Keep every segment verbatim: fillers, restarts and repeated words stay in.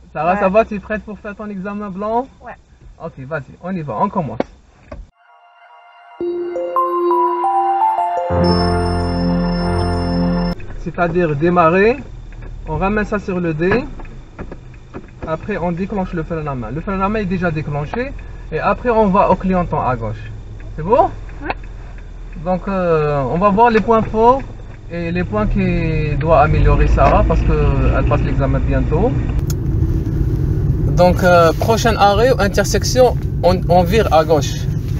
Sarah, Ouais. ça va? Tu es prête pour faire ton examen blanc? Ouais. Ok, vas-y, on y va, on commence. C'est-à-dire démarrer, on ramène ça sur le dé, après on déclenche le frein à main. Le frein à main est déjà déclenché, et après on va au clignotant à gauche. C'est bon? Ouais. Donc euh, on va voir les points forts et les points qui doit améliorer Sarah parce qu'elle passe l'examen bientôt. Donc euh, prochain arrêt, intersection, on, on vire à gauche.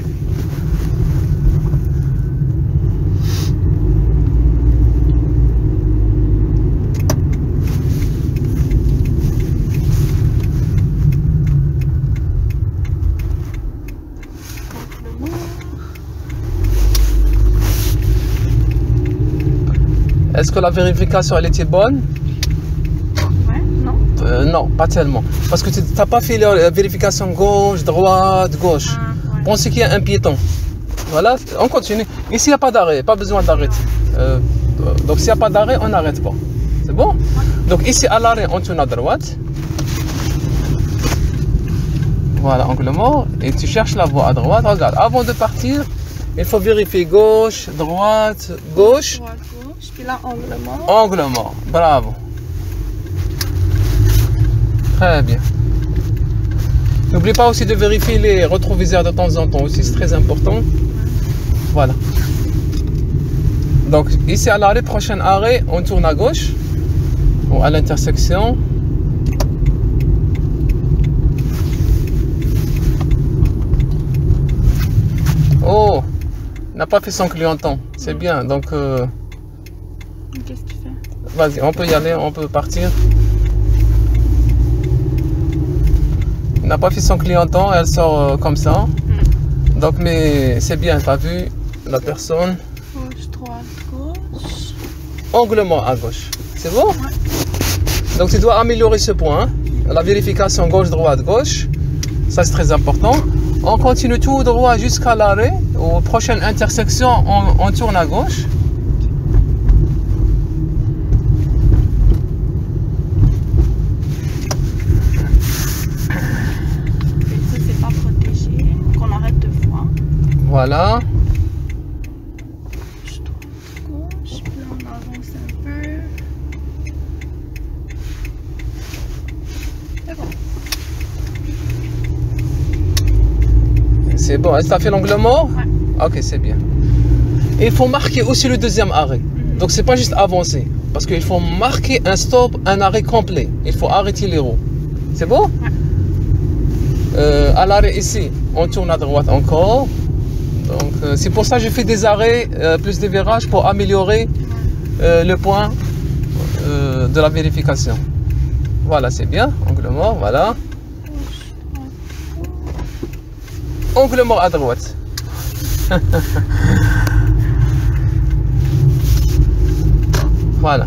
Est-ce que la vérification elle était bonne? Ouais, non. Euh, non, pas tellement. Parce que tu n'as pas fait la vérification gauche, droite, gauche. Ah, ouais. Pensez qu'il y a un piéton. Voilà, on continue. Ici, il n'y a pas d'arrêt, pas besoin d'arrêter. Euh, donc, s'il n'y a pas d'arrêt, on n'arrête pas. C'est bon? Donc, ici, à l'arrêt, on tourne à droite. Voilà, angle mort. Et tu cherches la voie à droite. Regarde, avant de partir, il faut vérifier gauche, droite, gauche. Droite, gauche, puis là, angle mort. Angle mort, bravo. Très bien. N'oublie pas aussi de vérifier les rétroviseurs de temps en temps aussi, c'est très important. Voilà. Donc ici à l'arrêt, prochain arrêt, on tourne à gauche ou à l'intersection. Oh, n'a pas fait son clignotant, c'est bien. Donc euh, Qu'est-ce que tu fais? vas-y, on peut y aller, on peut partir. Il n'a pas fait son clignotant, elle sort euh, comme ça. Mm. Donc, mais c'est bien, tu as vu la personne. Gauche, droite, gauche. Angle mort à gauche. C'est bon? Ouais. Donc, tu dois améliorer ce point. Hein? La vérification gauche, droite, gauche. Ça, c'est très important. On continue tout droit jusqu'à l'arrêt. Aux prochaines intersections, on, on tourne à gauche. Ça, c'est pas protégé. Donc, on arrête deux fois. Voilà. Gauche, droite, gauche. Puis là, on avance un peu. C'est bon. C'est bon. Est-ce que tu as fait l'angle mort? Ouais. Ok, c'est bien. Et il faut marquer aussi le deuxième arrêt. Mm-hmm. Donc, c'est pas juste avancer. Parce qu'il faut marquer un stop, un arrêt complet. Il faut arrêter les roues. C'est bon? Ouais. Euh, à l'arrêt ici, on tourne à droite encore. Donc, euh, c'est pour ça que je fais des arrêts, euh, plus des virages pour améliorer euh, le point euh, de la vérification. Voilà, c'est bien. Angle mort, voilà. Gauche, droite, gauche. Angle mort à droite. Voilà.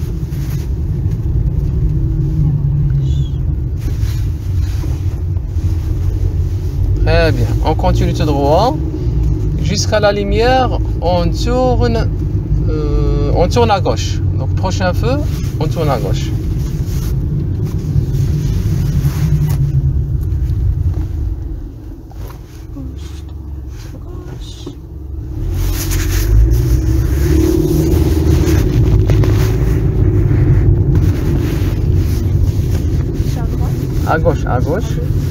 Très bien. On continue tout droit. Jusqu'à la lumière, on tourne, euh, on tourne à gauche. Donc, prochain feu, on tourne à gauche. Gauche, droite, gauche. Gauche à droite. À gauche, à gauche.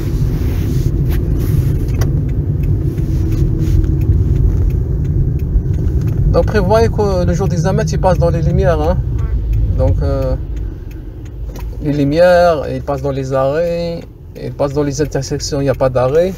Donc prévoyez que le jour d'examen, tu passes dans les lumières. Hein? Ouais. Donc euh, les lumières, il passe dans les arrêts, il passe dans les intersections, il n'y a pas d'arrêt.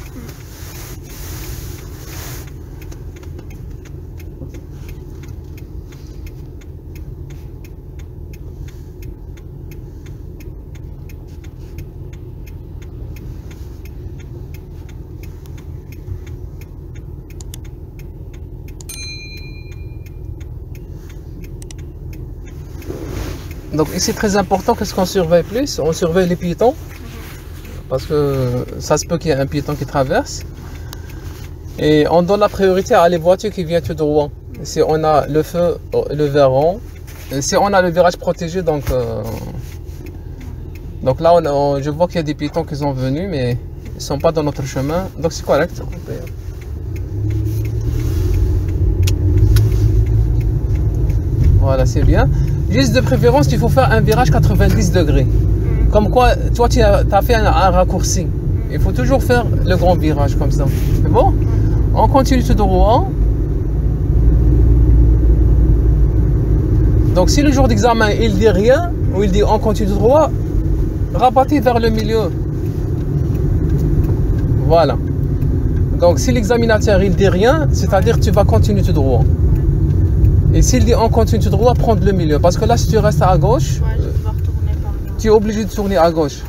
Donc ici très important, qu'est-ce qu'on surveille plus? On surveille les piétons. Parce que ça se peut qu'il y ait un piéton qui traverse. Et on donne la priorité à les voitures qui viennent tout droit. Si on a le feu, le vert rond, si on a le virage protégé, donc euh, Donc là, on, on, je vois qu'il y a des piétons qui sont venus, mais ils ne sont pas dans notre chemin. Donc c'est correct. Voilà, c'est bien. Juste de préférence, il faut faire un virage quatre-vingt-dix degrés. Comme quoi, toi, tu as, as fait un, un raccourci. Il faut toujours faire le grand virage comme ça. C'est bon? On continue tout droit. Donc si le jour d'examen, il dit rien, ou il dit on continue tout droit, rabattez vers le milieu. Voilà. Donc si l'examinateur il dit rien, c'est-à-dire que tu vas continuer tout droit. Et s'il dit on continue tout droit, prendre le milieu. Parce que là, si tu restes à gauche, Ouais, je vais devoir tourner par là. tu es obligé de tourner à gauche.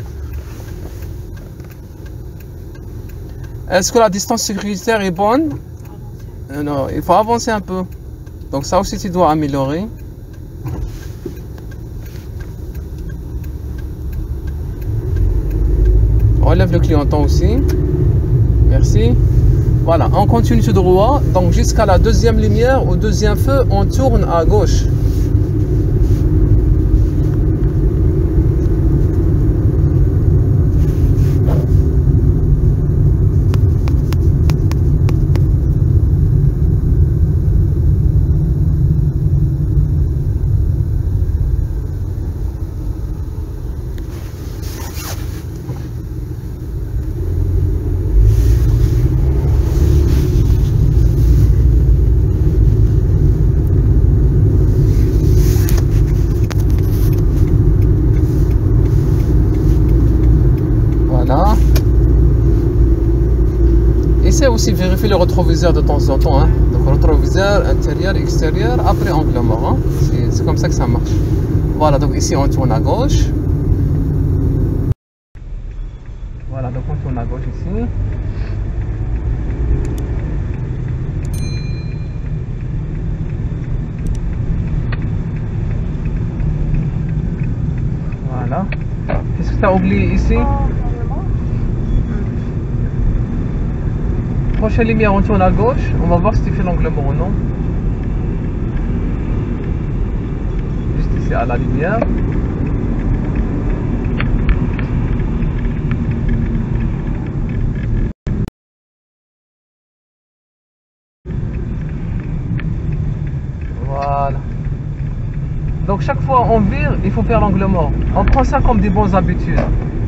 Est-ce que la distance sécuritaire est bonne? Euh, Non, il faut avancer un peu. Donc ça aussi, tu dois améliorer. Enlève le clignotant aussi. Merci. Voilà, on continue tout droit. Donc jusqu'à la deuxième lumière, au deuxième feu, on tourne à gauche. Essaie aussi de vérifier le rétroviseur de temps en temps. Hein. Donc rétroviseur intérieur, extérieur, après angle mort. Hein. C'est comme ça que ça marche. Voilà, donc ici on tourne à gauche. Voilà, donc on tourne à gauche ici. Voilà. Qu'est-ce que tu as oublié ici? Prochaine lumière, on tourne à gauche. On va voir si tu fais l'angle mort ou non. Juste ici à la lumière. Voilà. Donc chaque fois on vire, il faut faire l'angle mort. On prend ça comme des bonnes habitudes.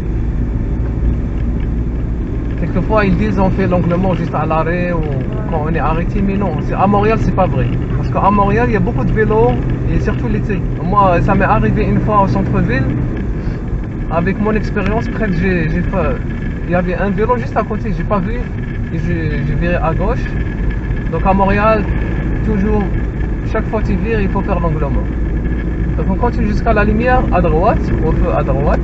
Quelquefois ils disent on fait l'angle mort juste à l'arrêt ou quand on est arrêté, mais non, à Montréal c'est pas vrai. Parce qu'à Montréal il y a beaucoup de vélos et surtout l'été. Moi ça m'est arrivé une fois au centre-ville, avec mon expérience, près que j'ai fait, il y avait un vélo juste à côté, j'ai pas vu et j'ai viré à gauche. Donc à Montréal, toujours, chaque fois que tu vires, il faut faire l'angle mort. Donc on continue jusqu'à la lumière à droite, au feu à droite.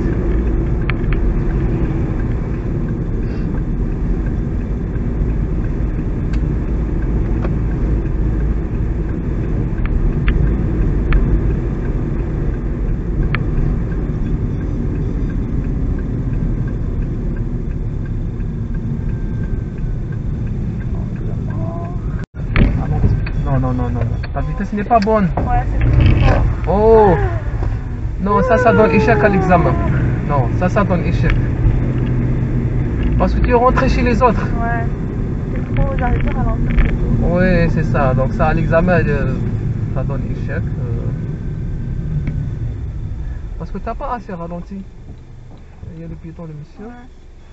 Non, non, non, non, ta vitesse n'est pas bonne. Ouais, c'est trop fort. Oh! Non, ça, ça donne échec à l'examen. Non, ça, ça donne échec. Parce que tu es rentré chez les autres. Ouais, c'est trop, j'arrive pas à ralentir. Oui, c'est ça. Donc ça, à l'examen, euh, ça donne échec. Euh... Parce que tu n'as pas assez ralenti. Il y a le piéton, le monsieur. Ouais.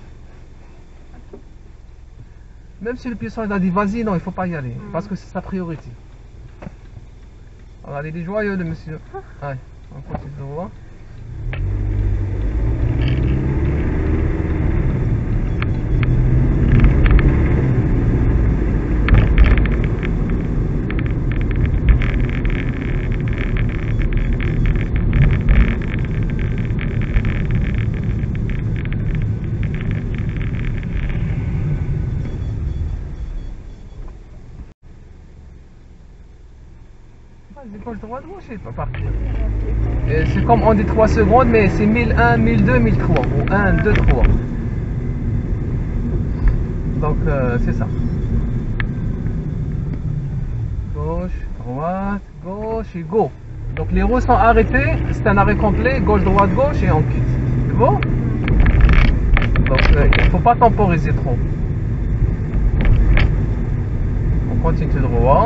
Même si le piéton a dit vas-y, non, il faut pas y aller. Mm. Parce que c'est sa priorité. Regardez, il est joyeux, le monsieur. Ouais, on continue de voir. Gauche, droite, gauche, il peut partir. C'est comme on dit trois secondes, mais c'est mille un, mille deux, mille trois. Ou un, deux, trois. Donc euh, c'est ça. Gauche, droite, gauche et go. Donc les roues sont arrêtées, c'est un arrêt complet, gauche, droite, gauche et on quitte. Tu vois? Donc euh, il ne faut pas temporiser trop. On continue tout droit.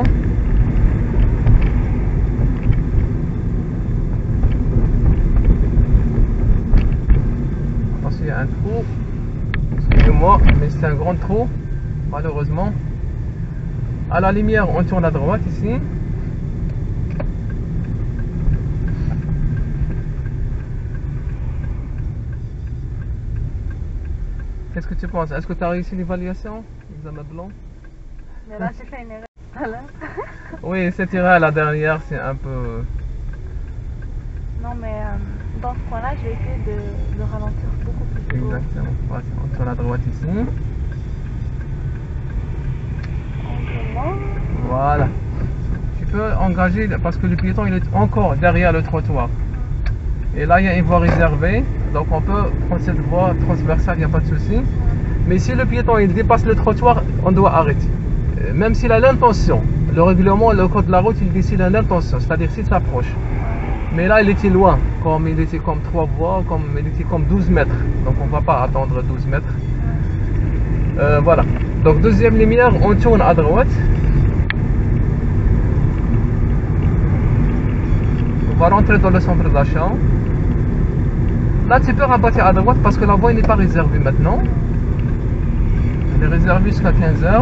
Attention, il y a un trou. Excusez-moi, mais c'est un grand trou, malheureusement. À la lumière, on tourne à droite ici. Qu'est-ce que tu penses? Est-ce que tu as réussi l'évaluation? L'examen blanc? Mais là, j'ai fait une erreur. Voilà. Oui, c'est tiré à la dernière, c'est un peu... Non, mais euh, dans ce coin-là, je vais essayer de, de ralentir beaucoup plus tôt. Exactement. Voilà, on tourne à droite ici. Voilà. Tu peux engager, parce que le piéton il est encore derrière le trottoir. Et là, il y a une voie réservée. Donc on peut prendre cette voie transversale, il n'y a pas de souci. Mais si le piéton il dépasse le trottoir, on doit arrêter. Même s'il a l'intention. Le règlement, le code de la route, il dit s'il a l'intention, c'est-à-dire s'il s'approche. Mais là, il était loin, comme il était comme trois voies, comme il était comme douze mètres. Donc on ne va pas attendre douze mètres. Euh, voilà. Donc deuxième lumière, on tourne à droite. On va rentrer dans le centre d'achat. Là, tu peux rabattre à droite parce que la voie n'est pas réservée maintenant. Elle est réservée jusqu'à quinze heures.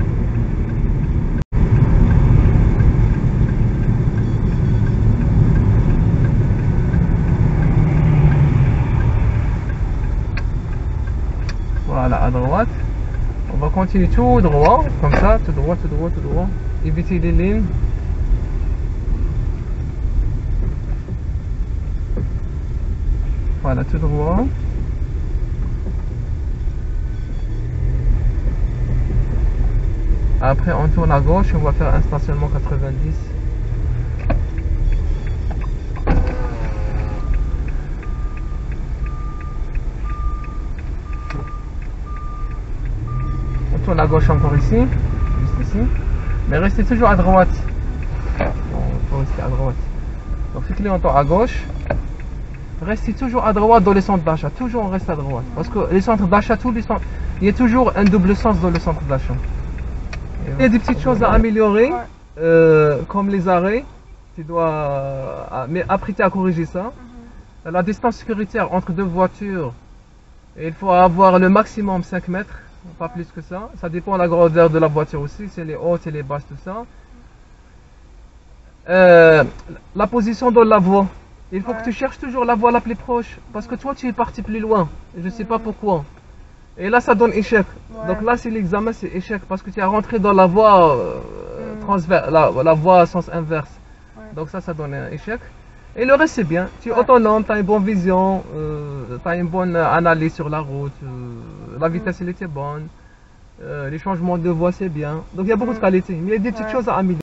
Voilà, à droite. On va continuer tout droit, comme ça, tout droit, tout droit, tout droit. Éviter les lignes. Voilà, tout droit. Après, on tourne à gauche, on va faire un stationnement quatre-vingt-dix. On tourne à gauche encore ici, juste ici. Mais restez toujours à droite. Bon, il faut rester à droite. Donc, si on tourne à gauche, restez toujours à droite dans les centres d'achat. Toujours on reste à droite. Parce que les centres d'achat, tous les centres, il y a toujours un double sens dans le centre d'achat. Il y a des petites choses à améliorer, euh, comme les arrêts. Tu dois, euh, mais après tu as corrigé ça. Mm-hmm. La distance sécuritaire entre deux voitures, il faut avoir le maximum cinq mètres, pas plus que ça. Ça dépend de la grandeur de la voiture aussi, c'est les hautes et les basses, tout ça. Euh, la position dans la voie. Il faut ouais. que tu cherches toujours la voie la plus proche, parce que toi tu es parti plus loin, je ne sais pas pourquoi. Et là ça donne échec. Ouais. Donc là c'est l'examen, c'est échec, parce que tu as rentré dans la voie euh, mm. transverse, la, la voie à sens inverse. Ouais. Donc ça, ça donne un échec. Et le reste c'est bien, tu es ouais. autonome, tu as une bonne vision, euh, tu as une bonne analyse sur la route, euh, la vitesse mm. elle était bonne, euh, les changements de voie c'est bien. Donc il y a beaucoup mm. de qualités, mais il y a des petites ouais. choses à améliorer.